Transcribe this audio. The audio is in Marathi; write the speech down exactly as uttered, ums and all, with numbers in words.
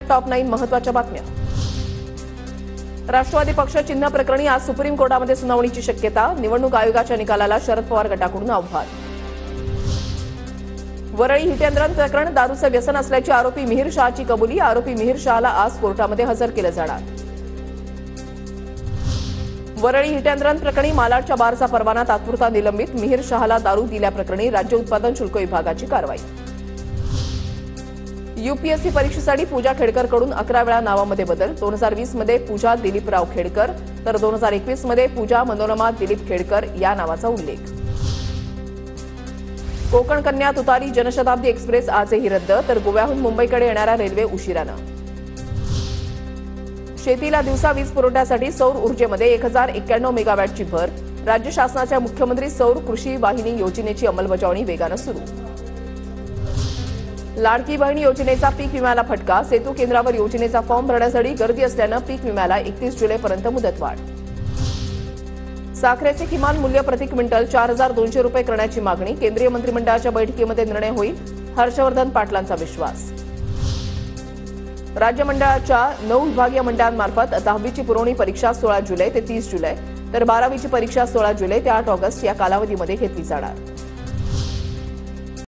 टॉप नाईन महत्त्वाच्या बातम्या. राष्ट्रवादी पक्ष चिन्ह प्रकरणी आज सुप्रीम कोर्टामध्ये सुनावणीची शक्यता. निवडणूक आयोगाच्या निकालाला शरद पवार गटाकडून आव्हान. वरळी हिटअँड प्रकरण दारूचे व्यसन असल्याची आरोपी मिहिर शहाची कबुली. आरोपी मिहिर शहाला आज कोर्टामध्ये हजर केलं जाणार. वरळी हिटअँड प्रकरणी मालाडच्या बारचा परवाना तात्पुरता निलंबित. मिहिर शहाला दारू दिल्याप्रकरणी राज्य उत्पादन शुल्क विभागाची कारवाई. यूपीएससी परीक्षेसाठी पूजा खेडकरकडून अकरा वेळा नावामध्ये बदल. दोन हजार वीस मध्ये पूजा दिलीपराव खेडकर तर दोन हजार एकवीस मध्ये पूजा मनोरमा दिलीप खेडकर या नावाचा उल्लेख. कोकण कन्या तुतारी जनशताब्दी एक्सप्रेस आजही रद्द तर गोव्याहून मुंबईकडे येणारा रेल्वे उशिरानं. शेतीला दिवसा वीज पुरवठ्यासाठी सौर ऊर्जेमध्ये एक हजार एक्क्याण्णव मेगावॅटची भर. राज्य शासनाच्या मुख्यमंत्री सौर कृषी वाहिनी योजनेची अंमलबजावणी वेगानं सुरू. लाडकी बहीण योजनेचा पीक विम्याला फटका. सेतू केंद्रावर योजनेचा फॉर्म भरण्यासाठी गर्दी असल्यानं पीक विम्याला एकतीस जुलैपर्यंत मुदतवाढ. साखरेचे किमान मूल्य प्रति क्विंटल चार हजार दोनशे रुपये करण्याची मागणी. केंद्रीय मंत्रिमंडळाच्या बैठकीमध्ये निर्णय होईल. हर्षवर्धन पाटलांचा विश्वास. राज्य मंडळाच्या नऊ विभागीय मंडळांमार्फत दहावीची पुरवणी परीक्षा सोळा जुलै ते तीस जुलै तर बारावीची परीक्षा सोळा जुलै ते आठ ऑगस्ट या कालावधीमध्ये घेतली जाणार.